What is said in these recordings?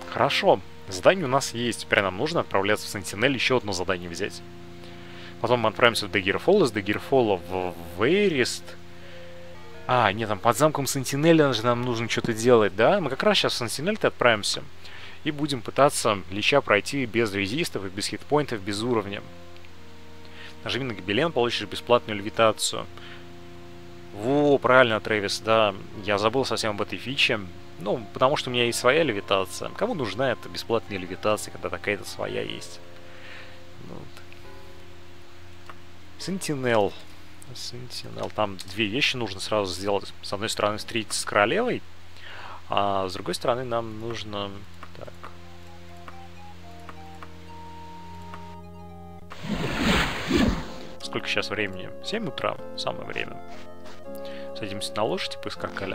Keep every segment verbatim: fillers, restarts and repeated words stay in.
Хорошо. Задание у нас есть. Теперь нам нужно отправляться в Сентинель, еще одно задание взять. Потом мы отправимся в Дагерфолл, из Дагерфолла в Вейрест. А, нет, там под замком Сентинеля же нам нужно что-то делать, да? Мы как раз сейчас в Сентинель-то отправимся. И будем пытаться Лича пройти без резистов и без хитпоинтов, без уровня. Нажми на гобелен, получишь бесплатную левитацию. Во, правильно, Трэвис, да. Я забыл совсем об этой фиче. Ну, потому что у меня есть своя левитация. Кому нужна эта бесплатная левитация, когда такая-то своя есть? Ну, вот. Сентинел. Сентинел. Там две вещи нужно сразу сделать. С одной стороны, встретиться с королевой, а с другой стороны, нам нужно... Так. Сколько сейчас времени? семь утра. Самое время. Садимся на лошадь и поскакали.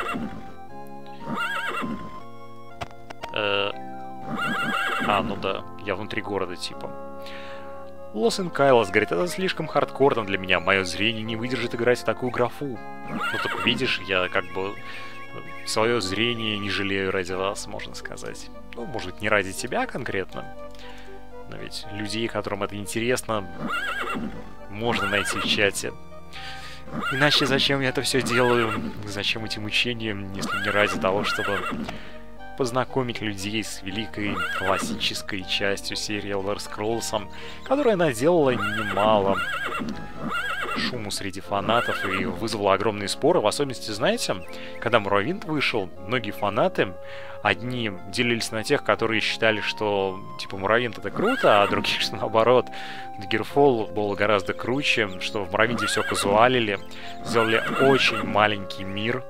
Э... А, ну да. Я внутри города, типа. Лос Инкайлос говорит, это слишком хардкорно для меня. Мое зрение не выдержит играть в такую графу. Ну, так видишь, я как бы свое зрение не жалею ради вас, можно сказать. Ну, может, не ради тебя конкретно. Но ведь людей, которым это интересно, можно найти в чате. Иначе зачем я это все делаю? Зачем эти мучения, если не ради того, чтобы познакомить людей с великой классической частью серии Elder Scrolls, которая наделала немало шуму среди фанатов и вызвала огромные споры. В особенности, знаете, когда Morrowind вышел, многие фанаты, одни делились на тех, которые считали, что типа Morrowind это круто, а другие, что наоборот, Daggerfall был гораздо круче, что в Morrowind все казуалили, сделали очень маленький мир,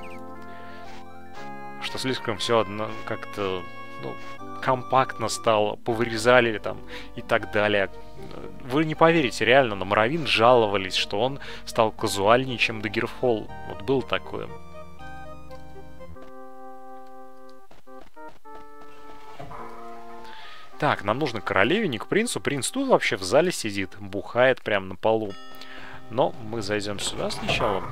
что слишком все одно как-то, ну, компактно стало, повырезали там и так далее. Вы не поверите, реально, на Morrowind жаловались, что он стал казуальнее, чем Daggerfall. Вот было такое. Так, нам нужно к королеве, не к принцу. Принц тут вообще в зале сидит, бухает прямо на полу. Но мы зайдем сюда сначала.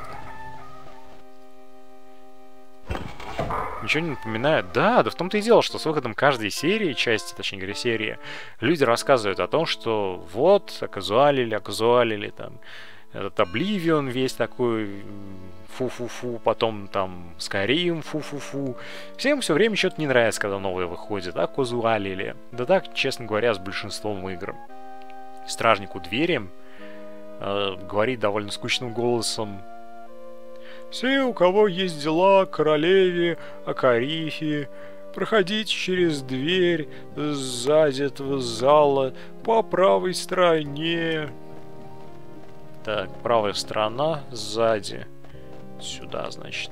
Ничего не напоминает? Да, да в том-то и дело, что с выходом каждой серии, части, точнее говоря, серии, люди рассказывают о том, что вот, оказуалили, оказуалили, там, этот Обливион весь такой, фу-фу-фу, потом там Skyrim, фу-фу-фу. Всем все время что-то не нравится, когда новое выходит, а казуалили. Да так, честно говоря, с большинством игр. Стражник у двери э, говорит довольно скучным голосом: все, у кого есть дела к королеве Акарифе, проходите через дверь сзади этого зала по правой стороне. Так, правая сторона сзади. Сюда, значит.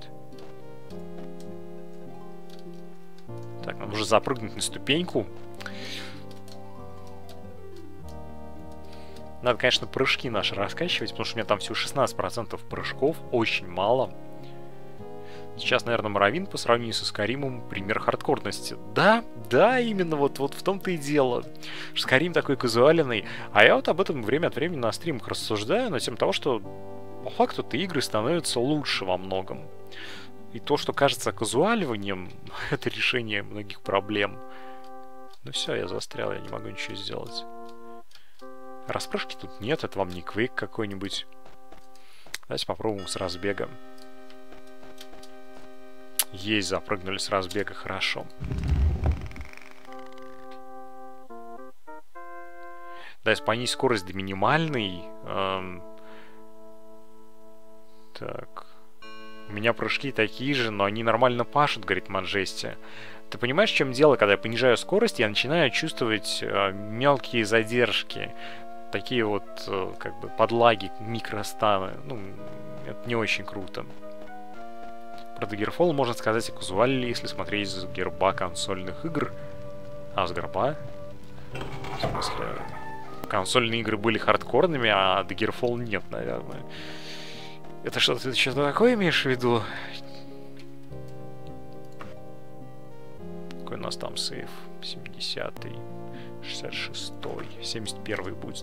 Так, нам нужно запрыгнуть на ступеньку. Надо, конечно, прыжки наши раскачивать, потому что у меня там всего шестнадцать процентов прыжков, очень мало. Сейчас, наверное, Morrowind по сравнению со Skyrim пример хардкорности. Да, да, именно вот, вот в том-то и дело. Skyrim такой казуальный, а я вот об этом время от времени на стримах рассуждаю, на тему того, что по факту-то игры становятся лучше во многом. И то, что кажется казуаливанием, это решение многих проблем. Ну все, я застрял, я не могу ничего сделать. Распрыжки тут нет, это вам не Quake какой-нибудь. Давайте попробуем с разбега. Есть, запрыгнули с разбега, хорошо. Давайте понизить скорость до минимальной. Эм... Так. У меня прыжки такие же, но они нормально пашут, говорит Маджести. Ты понимаешь, в чем дело? Когда я понижаю скорость, я начинаю чувствовать э, мелкие задержки. Такие вот, э, как бы, подлаги, микростаны. Ну, это не очень круто. Про Daggerfall можно сказать и казуально, если смотреть с герба консольных игр. А, с герба? В смысле, консольные игры были хардкорными, а Daggerfall нет, наверное. Это что, ты что-то такое имеешь в виду? Какой у нас там сейф? семидесятый, шестьдесят шестой, семьдесят первый будет.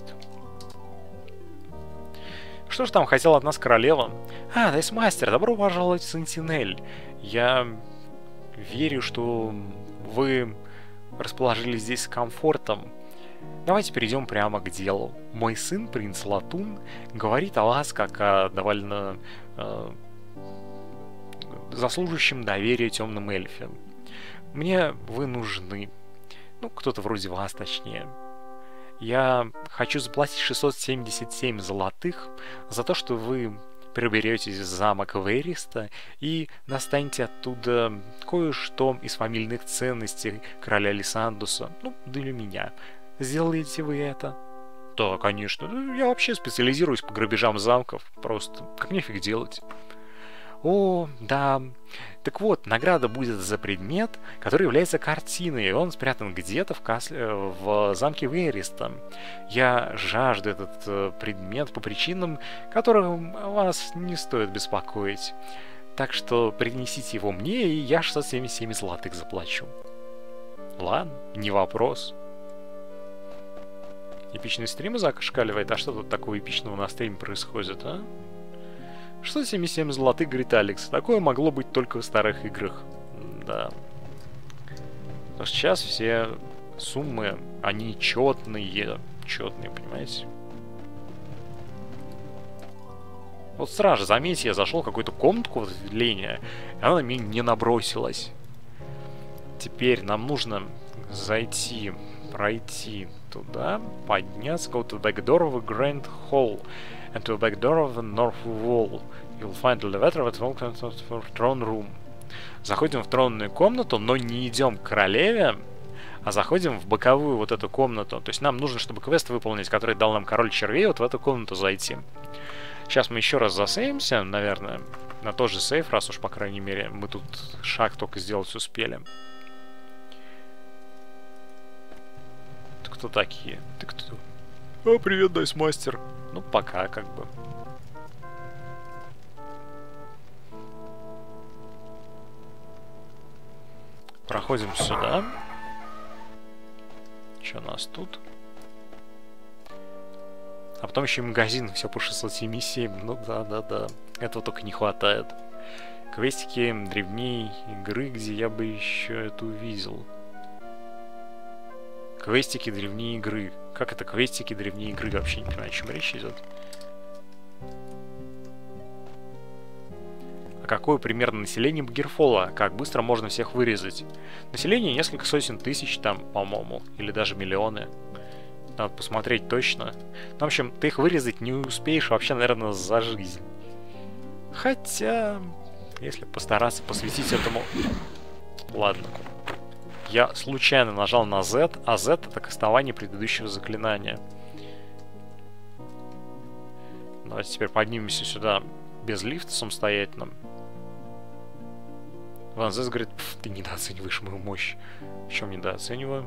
Что же там хотела от нас королева? А, Дайсмастер, добро пожаловать в Сентинель. Я верю, что вы расположились здесь с комфортом, давайте перейдем прямо к делу. Мой сын, принц Латун, говорит о вас как о довольно э, заслуживающем доверия темном эльфе. Мне вы нужны. Ну, кто-то вроде вас, точнее. Я хочу заплатить шестьсот семьдесят семь золотых за то, что вы приберетесь в замок Вейриста и достанете оттуда кое-что из фамильных ценностей короля Лисандуса. Ну, для меня. Сделаете вы это? Да, конечно. Я вообще специализируюсь по грабежам замков. Просто как нефиг делать. О, да. Так вот, награда будет за предмет, который является картиной, и он спрятан где-то в, касле, в замке Вейриста. Я жажду этот э, предмет по причинам, которым вас не стоит беспокоить. Так что принесите его мне, и я шестьсот семьдесят семь золотых заплачу. Ладно, не вопрос. Эпичный стрим зашкаливает, а что тут такого эпичного на стриме происходит, а? шестьсот семьдесят семь золотых, говорит Алекс. Такое могло быть только в старых играх. Да. Но сейчас все суммы, они четные. Четные, понимаете? Вот сразу, заметьте, я зашел в какую-то комнатку в отделение, и она на меня не набросилась. Теперь нам нужно зайти, пройти туда, подняться, go to the back door of a grand hall. And to the back door of the north wall. You'll find the elevator that welcomes to the throne room. Заходим в тронную комнату, но не идем к королеве, а заходим в боковую вот эту комнату. То есть нам нужно, чтобы квест выполнить, который дал нам король червей, вот в эту комнату зайти. Сейчас мы еще раз засейвимся, наверное, на тот же сейф, раз уж, по крайней мере, мы тут шаг только сделать успели. Ты кто такие? Ты кто? О, привет, Дайсмастер. Ну, пока, как бы. Проходим сюда. Что у нас тут? А потом еще и магазин, все по шестьсот семьдесят семь. Ну да, да, да. Этого только не хватает. Квестики древней игры, где я бы еще это увидел. Квестики древней игры. Как это квестики древней игры? Я вообще не понимаю, о чем речь идет. А какое примерно население Багерфола? Как быстро можно всех вырезать? Население несколько сотен тысяч там, по-моему. Или даже миллионы. Надо посмотреть точно. Ну, в общем, ты их вырезать не успеешь вообще, наверное, за жизнь. Хотя, если постараться посвятить этому... Ладно. Я случайно нажал на Z, а Z это кастование предыдущего заклинания. Давайте теперь поднимемся сюда без лифта самостоятельно. Ван Зес говорит, ты недооцениваешь мою мощь. В чем недооцениваю?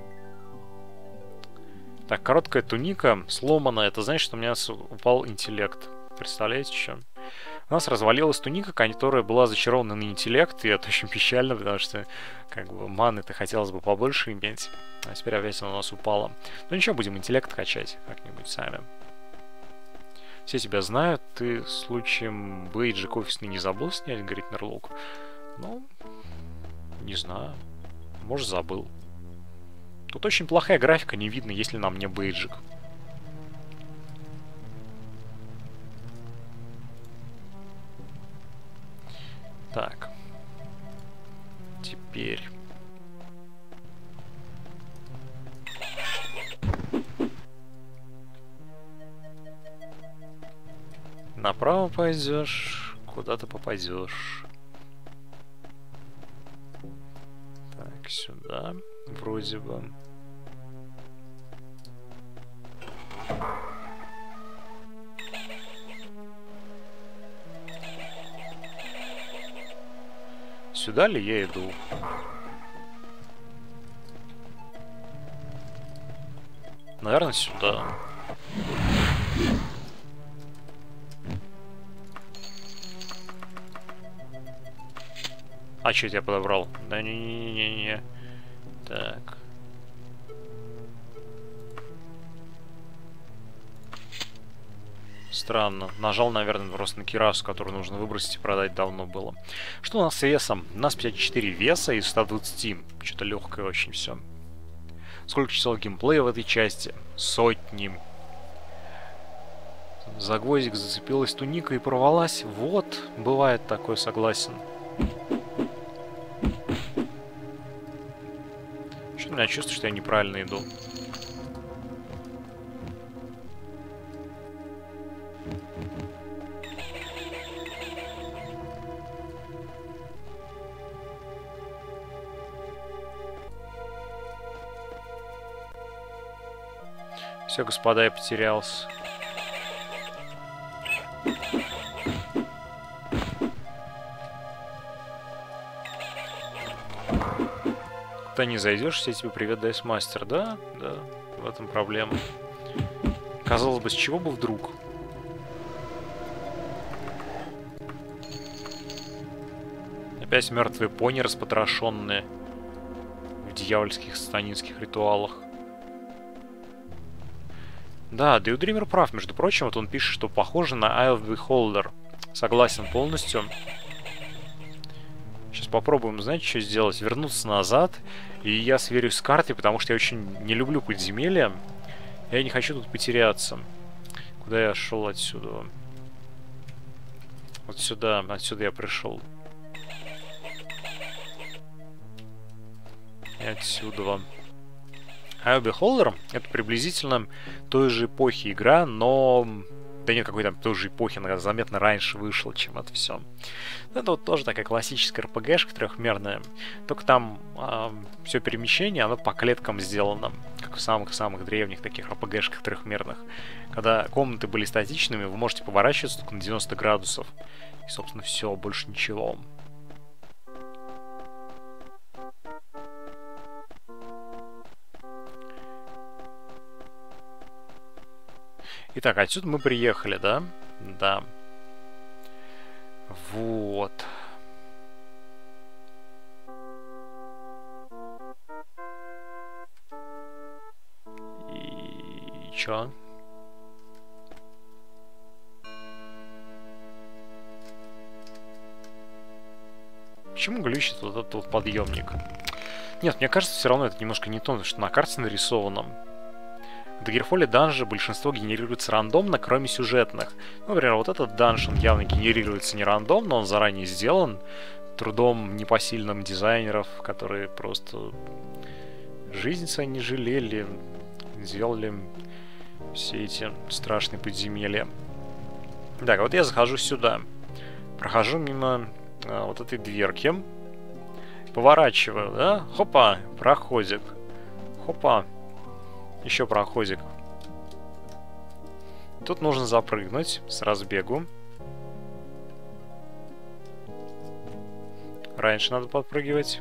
Так, короткая туника сломана. Это значит, что у меня упал интеллект. Представляете, что? У нас развалилась туника, которая была зачарована на интеллект, и это очень печально, потому что, как бы, маны-то хотелось бы побольше иметь. А теперь опять она у нас упала. Ну ничего, будем интеллект качать как-нибудь сами. Все тебя знают, ты случаем бейджик офисный не забыл снять, говорит Мерлук. Ну, не знаю. Может, забыл. Тут очень плохая графика, не видно, есть ли на мне бейджик. Так. Теперь... Направо пойдешь, куда ты попадешь. Так, сюда, вроде бы. Сюда ли я иду? Наверное, сюда. А что я подобрал? Да не-не-не-не. Так. Странно. Нажал, наверное, просто на кирасу, которую нужно выбросить и продать давно было. Что у нас с весом? У нас пятьдесят четыре веса из ста двадцати. Что-то легкое очень все. Сколько часов геймплея в этой части? Сотни. За гвоздик зацепилась туника и порвалась. Вот, бывает такое, согласен. Что-то у меня чувство, что я неправильно иду. Все, господа, я потерялся. Ты не зайдешь, все тебе привет, Дайсмастер. Да, да, в этом проблема. Казалось бы, с чего бы вдруг? Опять мертвые пони, распотрошенные в дьявольских сатанинских ритуалах. Да, Daydreamer прав, между прочим, вот он пишет, что похоже на Eye of the Beholder. Согласен полностью. Сейчас попробуем, знаете, что сделать? Вернуться назад, и я сверюсь с картой, потому что я очень не люблю подземелья. Я не хочу тут потеряться. Куда я шел отсюда? Вот сюда, отсюда я пришел. И отсюда вам. Eye of the Beholder — это приблизительно той же эпохи игра, но... Да нет, какой там той же эпохи, она заметно раньше вышла, чем это все. Это вот тоже такая классическая эр пи джи-шка трехмерная. Только там э, все перемещение, оно по клеткам сделано. Как в самых-самых древних таких эр пи джи-шках трехмерных. Когда комнаты были статичными, вы можете поворачиваться только на девяносто градусов. И, собственно, все, больше ничего. Итак, отсюда мы приехали, да? Да. Вот. И чё? Почему глючит вот этот вот подъемник? Нет, мне кажется, все равно это немножко не то, потому что на карте нарисовано. В Daggerfall данжи большинство генерируется рандомно, кроме сюжетных. Ну, например, вот этот данж, он явно генерируется не рандомно, он заранее сделан трудом непосильным дизайнеров, которые просто жизнь свою не жалели, сделали все эти страшные подземелья. Так, вот я захожу сюда, прохожу мимо а, вот этой дверки, поворачиваю, да, хопа, проходик, хопа. Еще проходик. Тут нужно запрыгнуть с разбегу. Раньше надо подпрыгивать.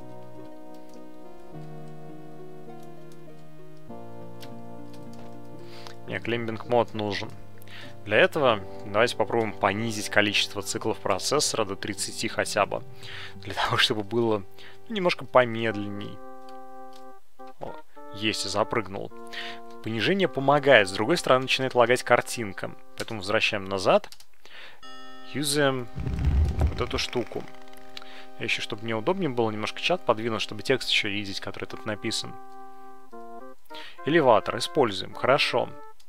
Мне климбинг мод нужен. Для этого давайте попробуем понизить количество циклов процессора до тридцати хотя бы. Для того, чтобы было немножко помедленней. О. Есть, запрыгнул. Понижение помогает. С другой стороны, начинает лагать картинка. Поэтому возвращаем назад. Юзаем вот эту штуку. Я еще, чтобы мне удобнее было, немножко чат подвинуть, чтобы текст еще видеть, который тут написан. Элеватор используем. Хорошо.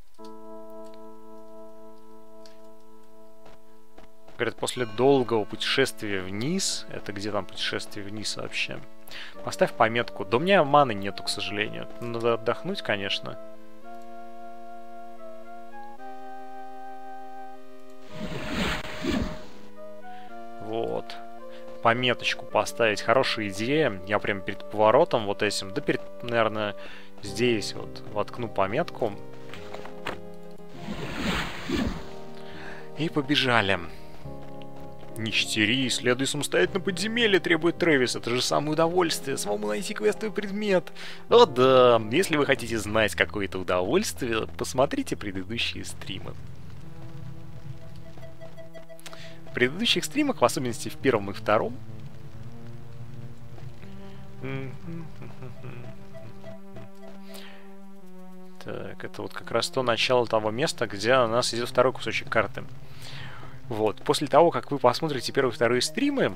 Говорят, после долгого путешествия вниз... Это где там путешествие вниз вообще? Поставь пометку. Да у меня маны нету, к сожалению. Надо отдохнуть, конечно. Вот. Пометочку поставить. Хорошая идея. Я прям перед поворотом вот этим, да перед, наверное, здесь вот воткну пометку. И побежали. Не чтери, исследуй самостоятельно подземелье, требует Трэвис. Это же самое удовольствие, самому найти квестовый предмет. О да, если вы хотите знать какое-то удовольствие, посмотрите предыдущие стримы. В предыдущих стримах, в особенности в первом и втором, Так, это вот как раз то начало того места, где у нас идет второй кусочек карты. Вот, после того, как вы посмотрите первые и вторые стримы,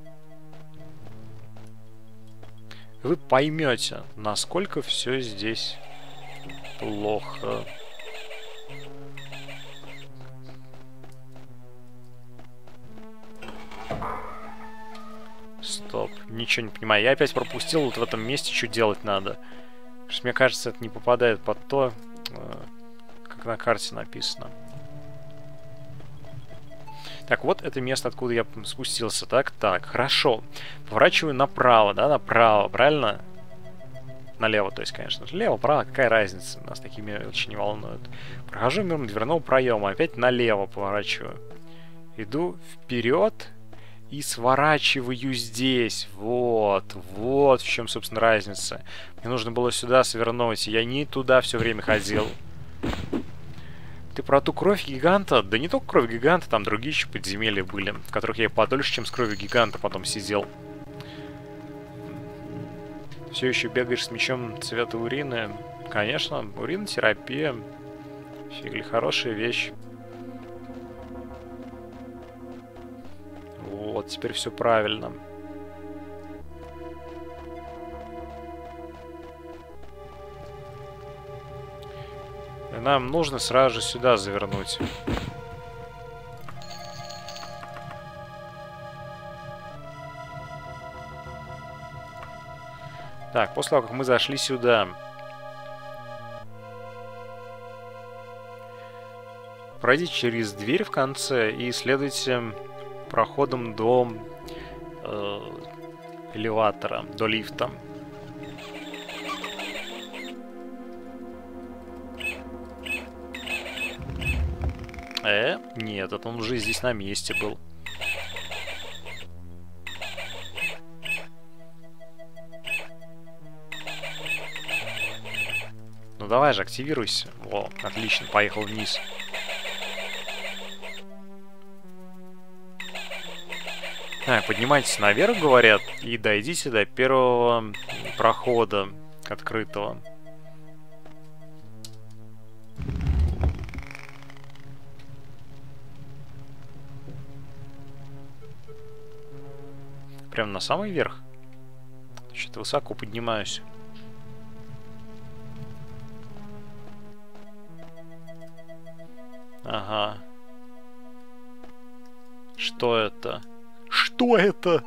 вы поймете, насколько все здесь плохо. Стоп, ничего не понимаю. Я опять пропустил, вот в этом месте что делать надо. Потому что, мне кажется, это не попадает под то, как на карте написано. Так, вот это место, откуда я спустился. Так, так, хорошо. Поворачиваю направо, да, направо, правильно? Налево, то есть, конечно же. Лево, право, какая разница? Нас такие мелочи не волнуют. Прохожу мимо дверного проема, опять налево поворачиваю. Иду вперед и сворачиваю здесь. Вот, вот в чем, собственно, разница. Мне нужно было сюда свернуть, я не туда все время ходил. Ты про ту кровь гиганта? Да не только кровь гиганта, там другие еще подземелья были, в которых я подольше, чем с кровью гиганта потом сидел. Все еще бегаешь с мечом цвета урины? Конечно, уринотерапия. Фигли, хорошая вещь. Вот, теперь все правильно. И нам нужно сразу же сюда завернуть. Так, после того, как мы зашли сюда, пройдите через дверь в конце и следуйте проходом до э, элеватора, до лифта. Э, нет, это он уже здесь на месте был. Ну давай же, активируйся. О, отлично, поехал вниз. Так, поднимайтесь наверх, говорят, и дойдите до первого прохода открытого. Прям на самый верх? Что-то высоко поднимаюсь. Ага. Что это? Что это?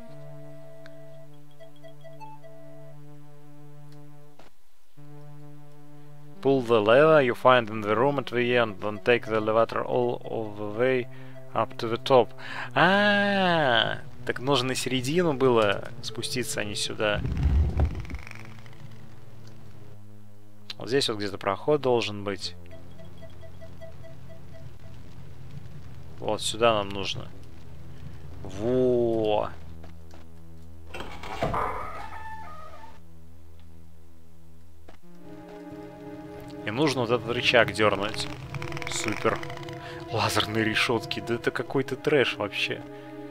Pull the lever you find in the room at the end, then take the elevator all of the way up to the top. А-а-а! Так нужно на середину было спуститься, а не сюда. Вот здесь вот где-то проход должен быть. Вот сюда нам нужно. Во! Им нужно вот этот рычаг дернуть. Супер. Лазерные решетки. Да это какой-то трэш вообще.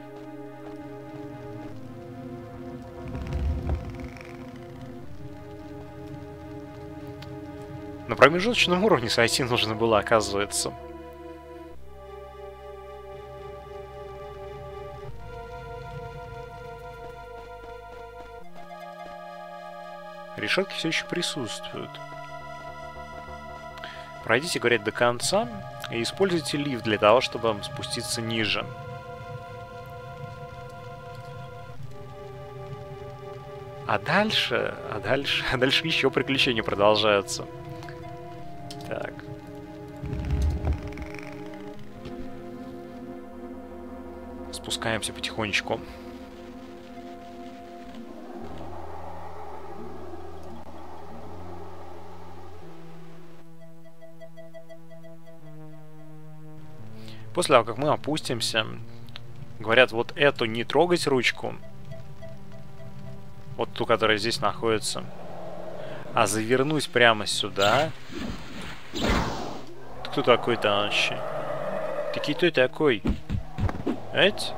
На промежуточном уровне сойти нужно было, оказывается. Решетки все еще присутствуют. Пройдите, говорят, до конца и используйте лифт для того, чтобы спуститься ниже. А дальше, а дальше, а дальше еще приключения продолжаются. Так. Спускаемся потихонечку. После того, как мы опустимся, говорят, вот эту не трогать ручку, вот ту, которая здесь находится, а завернуть прямо сюда. Кто такой-то вообще? Ты кто такой? Эть?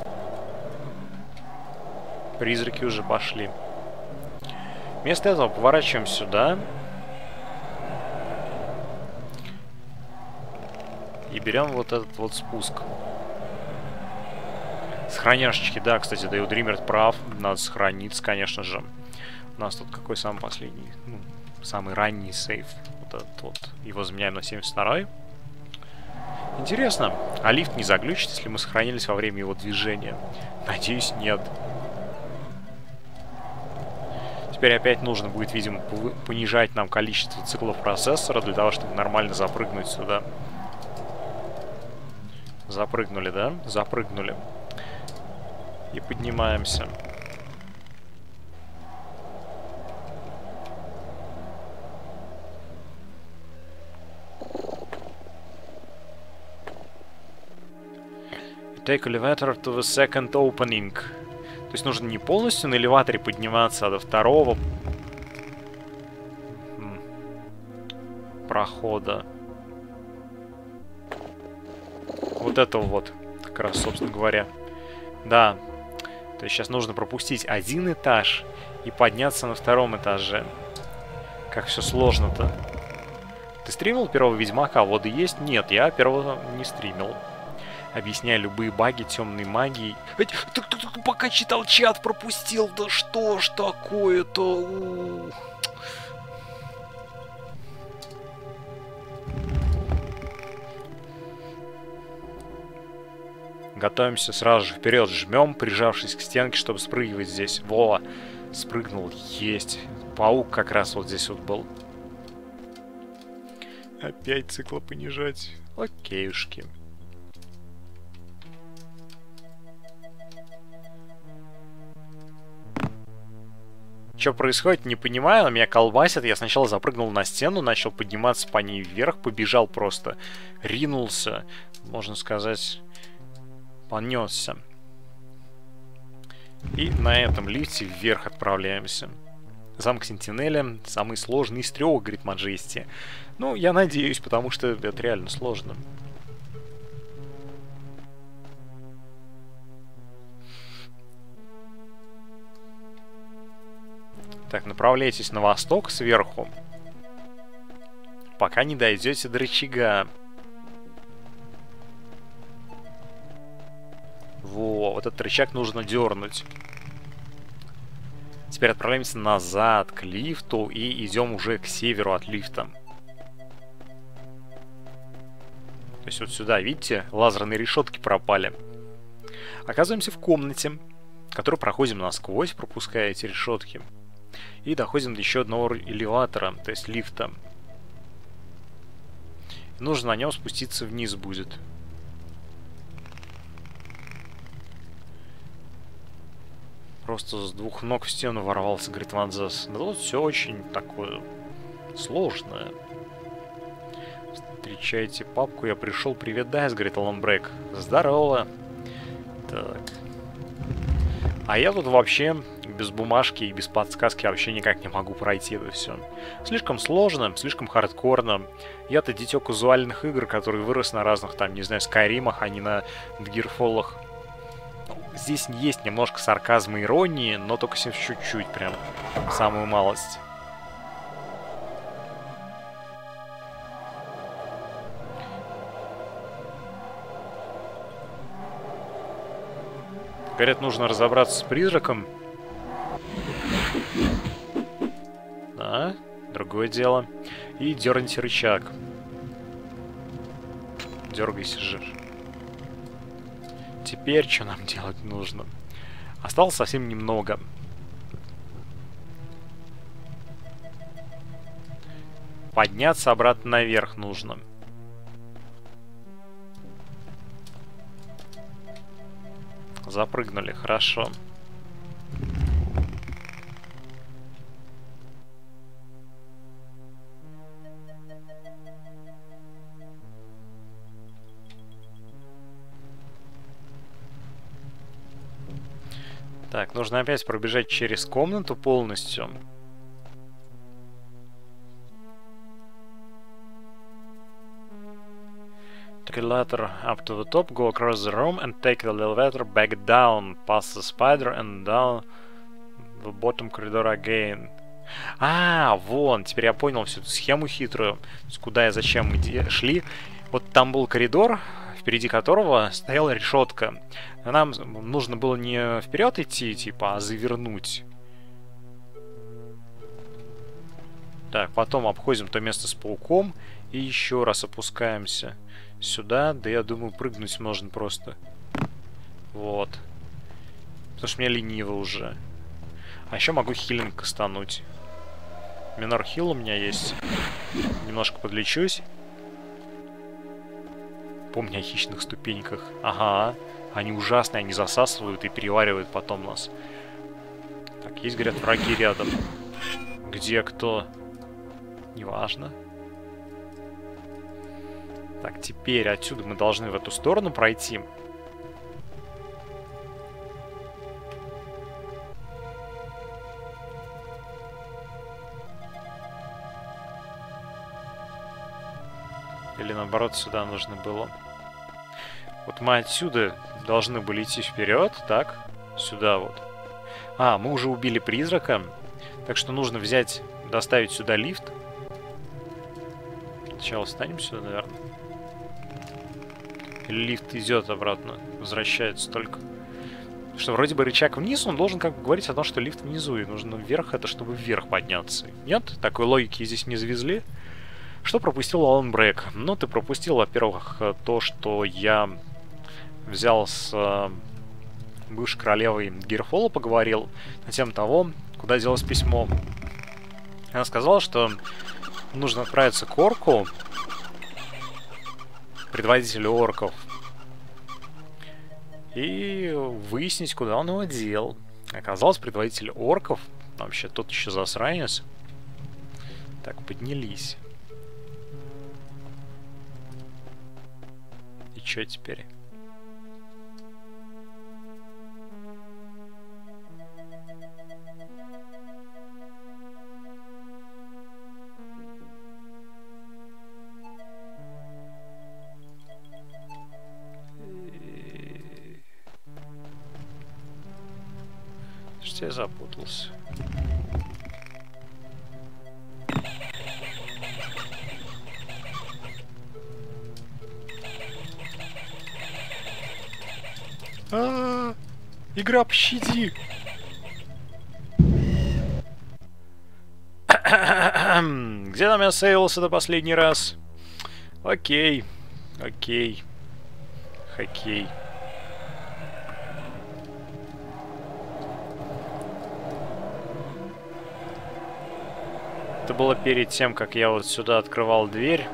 Призраки уже пошли. Вместо этого поворачиваем сюда. И берем вот этот вот спуск. Сохраняшечки, да, кстати, Дэйв Дример прав. Надо сохраниться, конечно же. У нас тут какой самый последний, ну, самый ранний сейф. Вот этот вот. Его заменяем на семьдесят второй. Интересно, а лифт не заглючит, если мы сохранились во время его движения? Надеюсь, нет. Теперь опять нужно будет, видимо, понижать нам количество циклов процессора для того, чтобы нормально запрыгнуть сюда. Запрыгнули, да? Запрыгнули. И поднимаемся. Take elevator to the second opening. То есть нужно не полностью на элеваторе подниматься, а до второго прохода. Вот этого вот, как раз, собственно говоря. Да. То есть сейчас нужно пропустить один этаж и подняться на втором этаже. Как все сложно-то. Ты стримил первого Ведьмака? Воды есть? Нет, я первого не стримил. Объясняя любые баги темной магии. Пока читал чат, пропустил. Да что ж такое-то? Готовимся сразу же вперед, жмем, прижавшись к стенке, чтобы спрыгивать здесь. Во, спрыгнул, есть. Паук как раз вот здесь вот был. Опять цикла понижать. Окейушки. Что происходит, не понимаю, меня колбасит. Я сначала запрыгнул на стену, начал подниматься по ней вверх, побежал просто, ринулся, можно сказать, понесся. И на этом лифте вверх отправляемся. Замок Сентинеля самый сложный из трех, говорит Маджести. Ну, я надеюсь, потому что это реально сложно. Так, направляйтесь на восток сверху, пока не дойдете до рычага. Во, вот этот рычаг нужно дернуть. Теперь отправляемся назад к лифту и идем уже к северу от лифта. То есть вот сюда, видите, лазерные решетки пропали. Оказываемся в комнате, которую проходим насквозь, пропуская эти решетки. И доходим до еще одного элеватора, то есть лифта. И нужно на нем спуститься вниз будет. Просто с двух ног в стену ворвался, говорит Ванзас. Да тут все очень такое сложное. Встречайте папку, я пришел. Привет, Дайс, говорит Алан Брэк. Здорово. Так. А я тут вообще без бумажки и без подсказки вообще никак не могу пройти это все. Слишком сложно, слишком хардкорно. Я-то дитё казуальных игр, который вырос на разных, там, не знаю, Скайримах, а не на Дагерфоллах. Здесь есть немножко сарказма и иронии, но только чуть-чуть, прям самую малость. Говорят, нужно разобраться с призраком. Да, другое дело. И дерните рычаг. Дергайся же. Теперь что нам делать нужно? Осталось совсем немного. Подняться обратно наверх нужно. Запрыгнули, хорошо. Так, нужно опять пробежать через комнату полностью. Take a ladder up to the top, go across the room and take the elevator back down, past the spider and down the bottom corridor again. А, вон, теперь я понял всю эту схему хитрую. Куда и зачем мы шли. Вот там был коридор, впереди которого стояла решетка. Нам нужно было не вперед идти, типа, а завернуть. Так, потом обходим то место с пауком и еще раз опускаемся сюда. Да я думаю, прыгнуть можно просто. Вот. Потому что мне лениво уже. А еще могу хилинг кастануть. Минор хил у меня есть. Немножко подлечусь. Помни о хищных ступеньках. Ага. Они ужасные, они засасывают и переваривают потом нас. Так, есть, говорят, враги рядом. Где кто? Неважно. Так, теперь отсюда мы должны в эту сторону пройти. Или наоборот, сюда нужно было. Вот мы отсюда должны были идти вперед, так? Сюда вот. А, мы уже убили призрака. Так что нужно взять, доставить сюда лифт. Сначала встанем сюда, наверное. Или лифт идет обратно, возвращается только. Что вроде бы рычаг вниз, он должен как бы говорить о том, что лифт внизу, и нужно вверх, это чтобы вверх подняться. Нет? Такой логики здесь не завезли. Что пропустил Алан Брейк? Ну, ты пропустил, во-первых, то, что я взял с э, бывшей королевой Гирфола, поговорил на тему того, куда делось письмо. Она сказала, что нужно отправиться к орку, предводителю орков, и выяснить, куда он его дел. Оказалось, предводитель орков, вообще тот еще засранец. Так, поднялись. И что теперь? Что я запутался? А-а-а! Игра, пощади! Где там я сейвился до последний раз? Окей. Окей. Хоккей. Это было перед тем, как я вот сюда открывал дверь.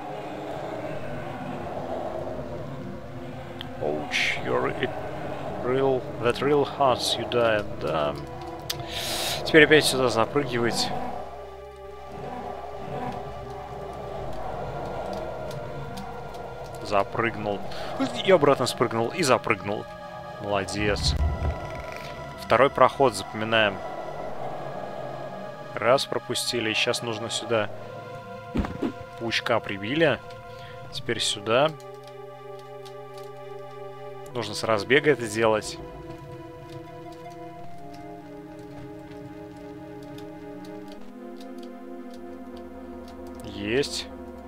Ouch, you're it real, that real hurts you died, да. Теперь опять сюда запрыгивать. Запрыгнул. И обратно спрыгнул. И запрыгнул. Молодец. Второй проход запоминаем. Раз пропустили. Сейчас нужно сюда. Паучка прибили. Теперь сюда. Нужно с разбега это делать. Есть.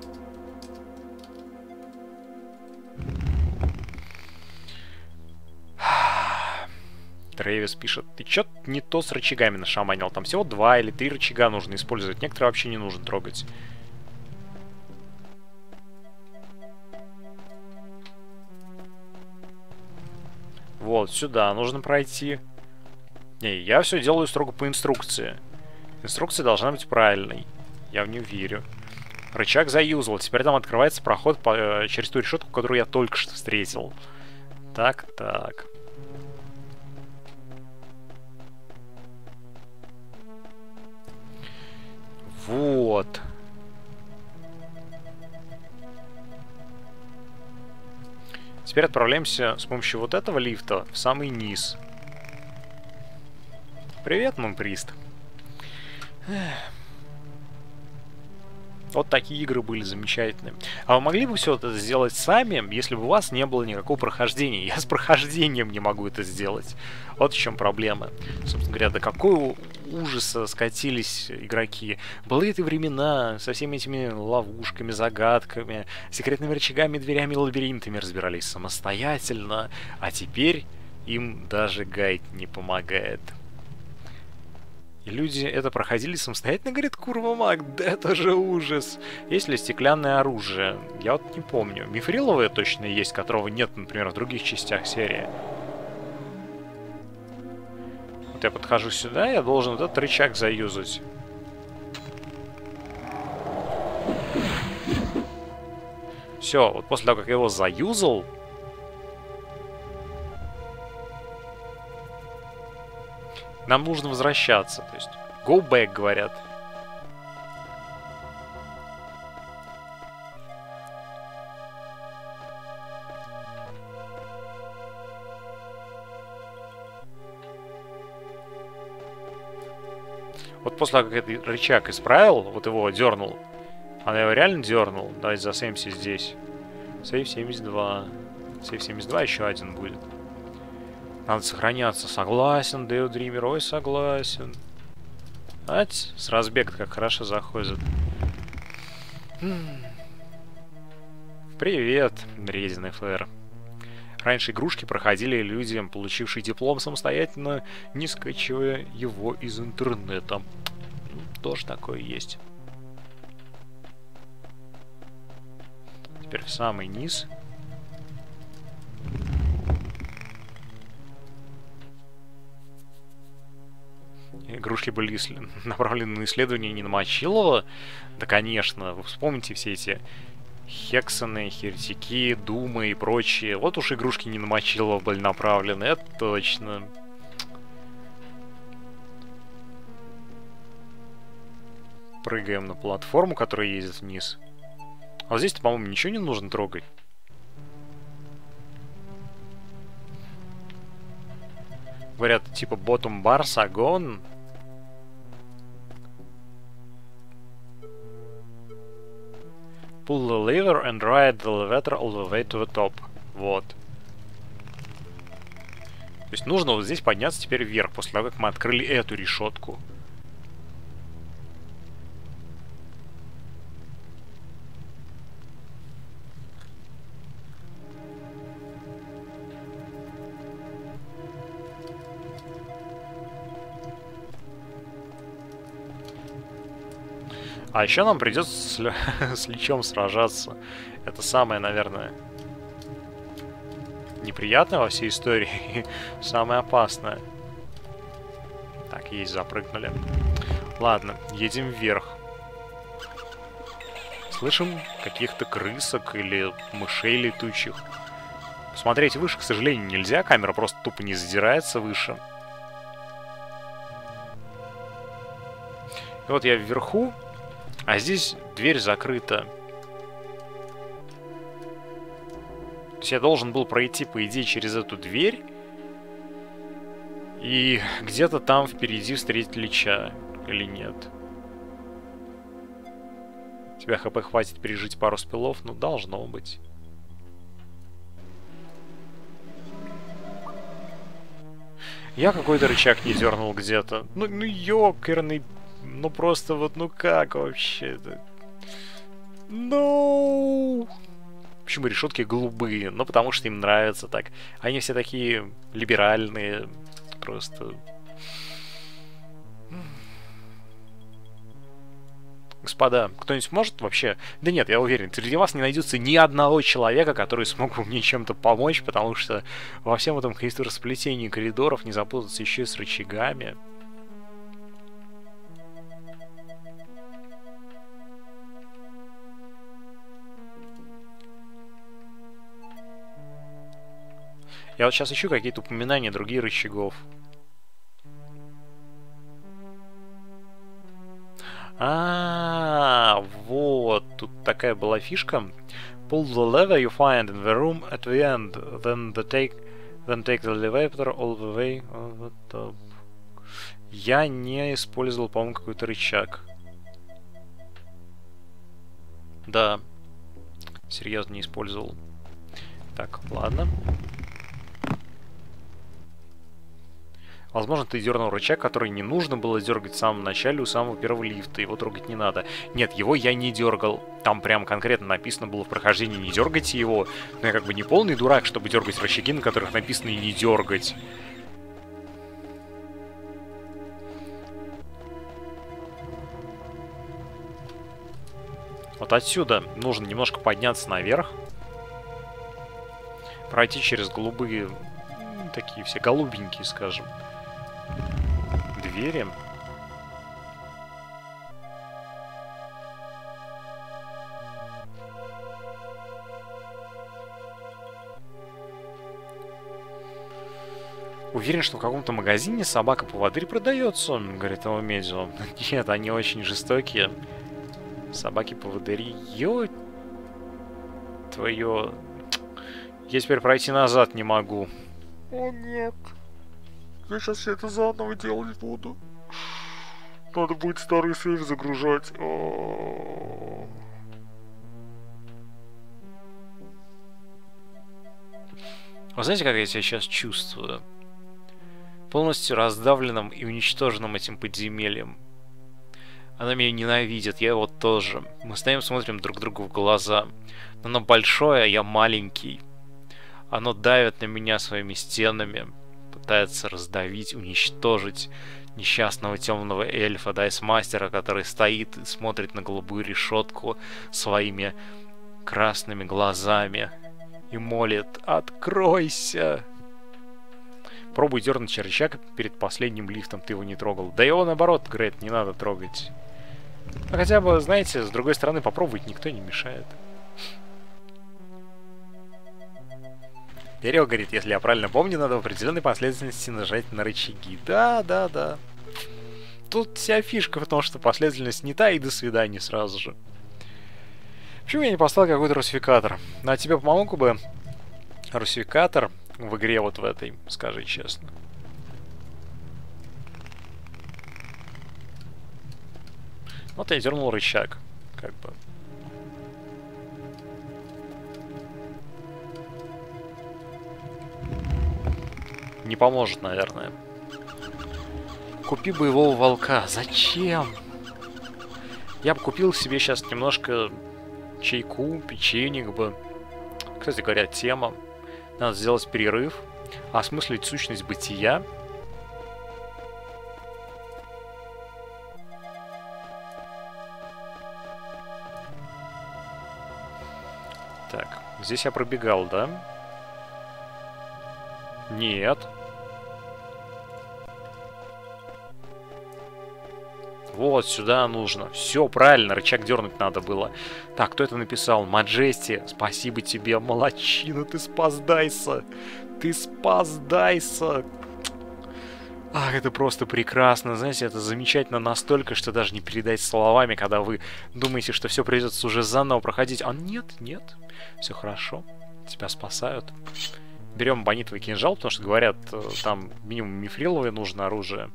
Трэвис пишет, ты чё не то с рычагами нашаманил? Там всего два или три рычага нужно использовать. Некоторые вообще не нужно трогать. Вот, сюда нужно пройти. Не, я все делаю строго по инструкции. Инструкция должна быть правильной. Я в нее верю. Рычаг заюзал. Теперь там открывается проход по, э, через ту решетку, которую я только что встретил. Так, так. Вот. Теперь отправляемся с помощью вот этого лифта в самый низ. Привет, Монприст. Вот такие игры были замечательные. А вы могли бы все это сделать сами, если бы у вас не было никакого прохождения? Я с прохождением не могу это сделать. Вот в чем проблема. Собственно говоря, да какое ужаса скатились игроки. Были это времена, со всеми этими ловушками, загадками, секретными рычагами, дверями, лабиринтами разбирались самостоятельно, а теперь им даже гайд не помогает. И люди это проходили самостоятельно, говорит, курва маг, да это же ужас. Есть ли стеклянное оружие? Я вот не помню. Мифриловое точно есть, которого нет, например, в других частях серии. Вот я подхожу сюда, я должен вот этот рычаг заюзать. Все, вот после того, как я его заюзал, нам нужно возвращаться, то есть go back, говорят. Вот после того, как этот рычаг исправил, вот его дернул, она его реально дернул. Давайте засейвимся здесь. Сейв семьдесят два. Сейв семьдесят два, еще один будет. Надо сохраняться. Согласен, Дэйв Дример. Ой, согласен. Ать, с разбега как хорошо заходит. Привет, резиный флэр. Раньше игрушки проходили людям, получившие диплом самостоятельно, не скачивая его из интернета. Тоже такое есть. Теперь в самый низ. Игрушки были направлены на исследование не на Мочилова. Да, конечно, вы вспомните все эти Хексоны, Херетики, Думы и прочие. Вот уж игрушки не на Мочилова были направлены, это точно. Прыгаем на платформу, которая ездит вниз. А вот здесь-то, по-моему, ничего не нужно трогать. Говорят, типа, bottom bars are gone. Pull the lever and ride the elevator all the way to the top. Вот. То есть нужно вот здесь подняться теперь вверх, после того, как мы открыли эту решетку. А еще нам придется с, с Личом сражаться. Это самое, наверное, неприятное во всей истории. Самое опасное. Так, есть, запрыгнули. Ладно, едем вверх. Слышим каких-то крысок или мышей летучих. Смотреть выше, к сожалению, нельзя. Камера просто тупо не задирается выше. И вот я вверху. А здесь дверь закрыта. То есть я должен был пройти, по идее, через эту дверь. И где-то там впереди встретить Лича. Или нет? Тебя хп хватит пережить пару спилов? Ну, должно быть. Я какой-то рычаг не дернул где-то. Ну, ну ёкерный... Ну просто вот, ну как вообще-то? Ну... Почему решетки голубые? Ну потому что им нравится так. Они все такие либеральные. Просто... Господа, кто-нибудь может вообще... Да нет, я уверен, среди вас не найдется ни одного человека, который смог бы мне чем-то помочь, потому что во всем этом хитросплетении коридоров не запутаться еще и с рычагами. Я вот сейчас ищу какие-то упоминания других рычагов. А, вот, тут такая была фишка. Pull the lever you find in the room at the end, then the take, then take the elevator all the way on the top. Я не использовал, по-моему, какой-то рычаг. Да, серьезно не использовал. Так, ладно. Возможно, ты дернул рычаг, который не нужно было дергать в самом начале у самого первого лифта. Его трогать не надо. Нет, его я не дергал. Там прям конкретно написано было в прохождении «не дергайте его». Но я как бы не полный дурак, чтобы дергать рычаги, на которых написано «и не дергать». Вот отсюда нужно немножко подняться наверх. Пройти через голубые, такие все голубенькие, скажем, двери. Уверен, что в каком-то магазине собака-поводырь продается, говорит Аумедио. Нет, они очень жестокие. Собаки-поводыри. Ё... Твое... Я теперь пройти назад не могу. О нет. Я сейчас все это заново делать буду. Надо будет старый сейф загружать. О-о-о. Вы знаете, как я себя сейчас чувствую? Полностью раздавленным и уничтоженным этим подземельем. Она меня ненавидит, я его тоже. Мы стоим, смотрим друг другу в глаза. Оно большое, а я маленький. Оно давит на меня своими стенами. Пытается раздавить, уничтожить несчастного темного эльфа, дайсмастера, который стоит и смотрит на голубую решетку своими красными глазами. И молит: «Откройся!» Пробуй дернуть рычаг перед последним лифтом, ты его не трогал. Да его наоборот, говорит, не надо трогать. А хотя бы, знаете, с другой стороны, попробовать никто не мешает. Дерево говорит, если я правильно помню, надо в определенной последовательности нажать на рычаги. Да, да, да. Тут вся фишка в том, что последовательность не та, и до свидания сразу же. Почему я не поставил какой-то русификатор? Ну, а тебе помог бы русификатор в игре вот в этой, скажи честно. Вот я дернул рычаг, как бы. Не поможет, наверное. Купи боевого волка. Зачем? Я бы купил себе сейчас немножко чайку, печенье бы. Кстати говоря, тема. Надо сделать перерыв, осмыслить сущность бытия. Так, здесь я пробегал, да? Нет. Вот, сюда нужно. Все, правильно, рычаг дернуть надо было. Так, кто это написал? Маджести, спасибо тебе, молодчина, ты спас Дайса. Ты спас Дайса. Ах, это просто прекрасно. Знаете, это замечательно настолько, что даже не передать словами, когда вы думаете, что все придется уже заново проходить. А нет, нет, все хорошо. Тебя спасают. Берем бонитовый кинжал, потому что говорят, там минимум мифриловое нужно оружие.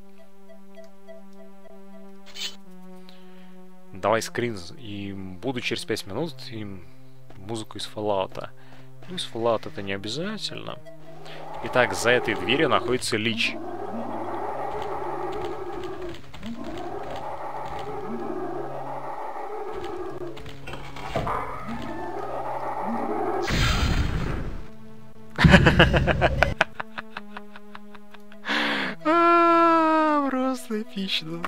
Давай скрин, и буду через пять минут и музыку из Fallout. Ну, из Fallout это не обязательно. Итак, за этой дверью находится Лич. Просто эпично.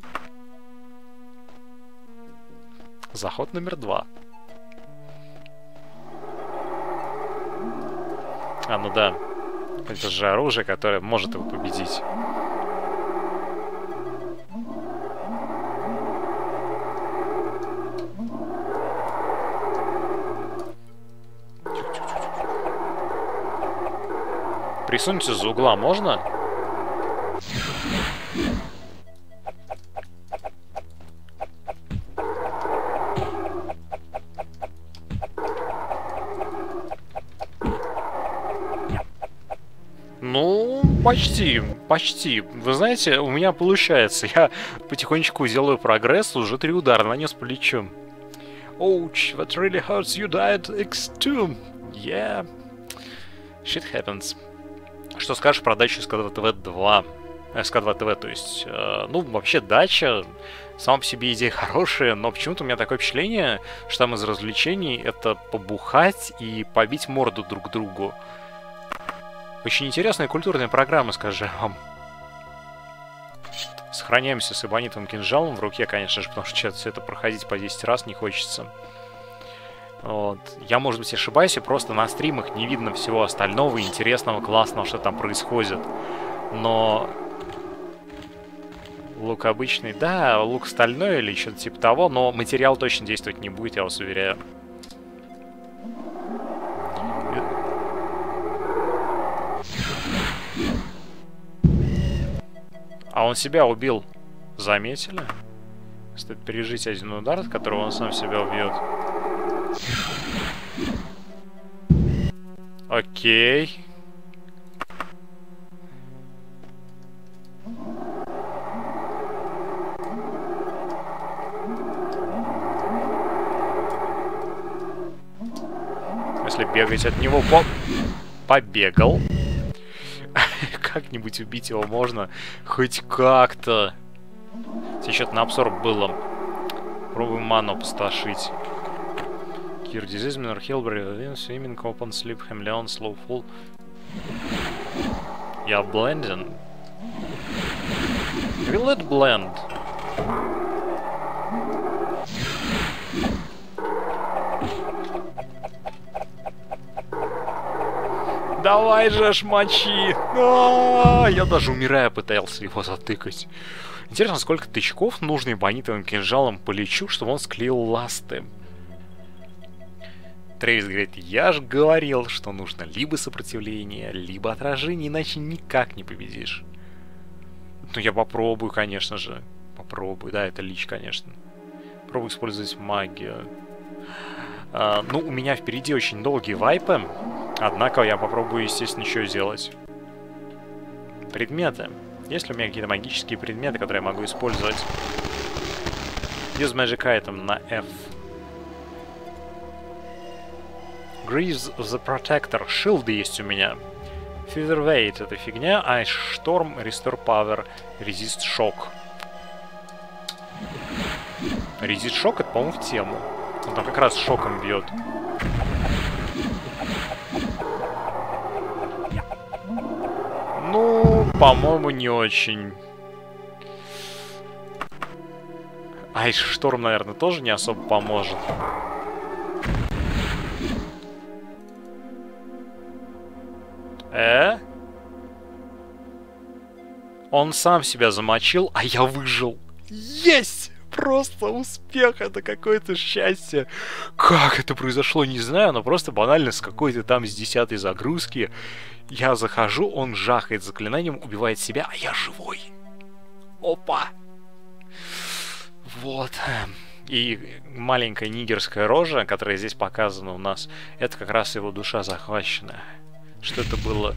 Заход номер два. А, ну да. Это же оружие, которое может его победить. Присунься за угла, можно? Ну, почти, почти. Вы знаете, у меня получается. Я потихонечку делаю прогресс, уже три удара нанес по плечу. Ouch, that really hurts, you died икс два. Yeah. Shit happens. Что скажешь про дачу из Квадрат два? эс ка два тэ вэ, то есть, э, ну, вообще дача, сама по себе идея хорошая, но почему-то у меня такое впечатление, что там из развлечений это побухать и побить морду друг другу. Очень интересная культурная программа, скажу вам. Сохраняемся с эбонитовым кинжалом в руке, конечно же, потому что сейчас все это проходить по десять раз не хочется. Вот. Я, может быть, ошибаюсь, и просто на стримах не видно всего остального интересного, классного, что там происходит. Но лук обычный, да, лук стальной или что-то типа того, но материал точно действовать не будет, я вас уверяю. А он себя убил. Заметили? Стоит пережить один удар, от которого он сам себя убьет. Окей. Если бегать от него, по... побегал. Как-нибудь убить его можно хоть как-то. Тебе что-то на абсорб было. Пробуем ману опустошить. Cure disease, minor heal, breathe, swimming, open, sleep, hameleon, slow fall. Я blending. Will it blend? Давай же, аж мочи! А-а-а! Я даже умирая пытался его затыкать. Интересно, сколько тычков нужно эбонитовым кинжалом полечу, чтобы он склеил ласты. Трэвис говорит, я же говорил, что нужно либо сопротивление, либо отражение, иначе никак не победишь. Ну, я попробую, конечно же. Попробую, да, это лич, конечно. Пробую использовать магию. А, ну, у меня впереди очень долгие вайпы. Однако я попробую, естественно, еще сделать. Предметы. Есть ли у меня какие-то магические предметы, которые я могу использовать? Use Magic Item на F. Greaves the Protector. Shield есть у меня. Featherweight — это фигня. Ice Storm, Restore Power, Resist Shock. Resist Shock — это, по-моему, в тему. Он там как раз шоком бьет. Ну, по-моему, не очень. Айс Шторм, наверное, тоже не особо поможет. Э? Он сам себя замочил, а я выжил. Есть! Просто успех, это какое-то счастье. Как это произошло, не знаю, но просто банально с какой-то там с десятой загрузки я захожу, он жахает заклинанием, убивает себя, а я живой. Опа! Вот. И маленькая нигерская рожа, которая здесь показана у нас, это как раз его душа захвачена. Что это было?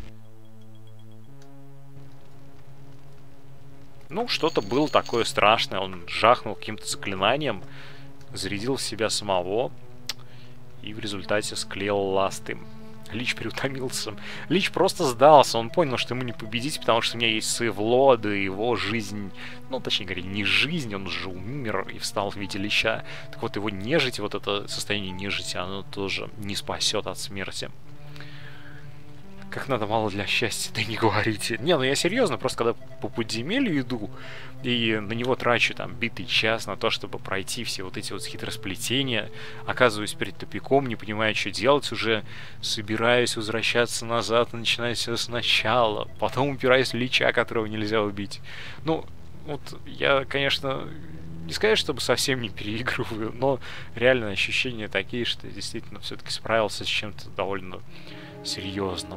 Ну, что-то было такое страшное. Он жахнул каким-то заклинанием, зарядил себя самого и в результате склеил ласты. Лич переутомился. Лич просто сдался. Он понял, что ему не победить, потому что у меня есть Сейвло, да и его жизнь... Ну, точнее говоря, не жизнь, он же умер и встал в виде Лича. Так вот, его нежить, вот это состояние нежити, оно тоже не спасет от смерти. Как надо мало для счастья, да не говорите. Не, ну я серьезно, просто когда по подземелью иду и на него трачу там битый час на то, чтобы пройти все вот эти вот хитросплетения, оказываюсь перед тупиком, не понимаю, что делать, уже собираюсь возвращаться назад и начинаю все сначала, потом упираюсь в Лича, которого нельзя убить. Ну, вот я, конечно, не сказать, чтобы совсем не переигрываю, но реально ощущения такие, что я действительно все-таки справился с чем-то довольно серьезным.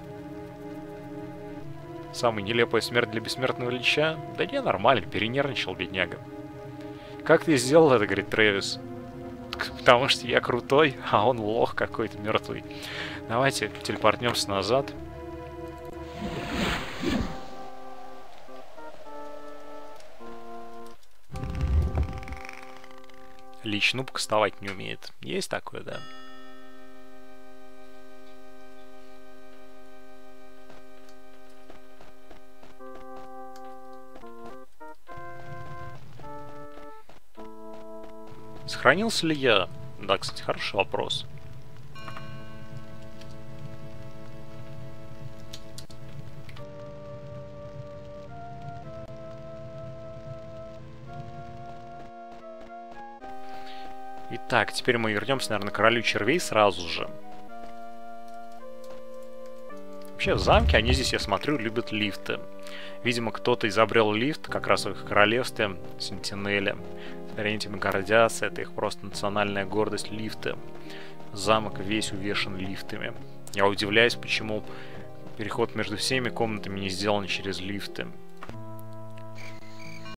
Самая нелепая смерть для бессмертного Лича? Да не, нормально, перенервничал, бедняга. Как ты сделал это, говорит Трэвис? Потому что я крутой, а он лох какой-то мертвый. Давайте телепортнемся назад. Лич нуб кастовать не умеет. Есть такое, да? Сохранился ли я? Да, кстати, хороший вопрос. Итак, теперь мы вернемся, наверное, к королю червей сразу же. Вообще, в замке, они здесь, я смотрю, любят лифты. Видимо, кто-то изобрел лифт как раз в их королевстве, Сентинели. Теперь они этим гордятся, это их просто национальная гордость, лифты. Замок весь увешан лифтами. Я удивляюсь, почему переход между всеми комнатами не сделан через лифты.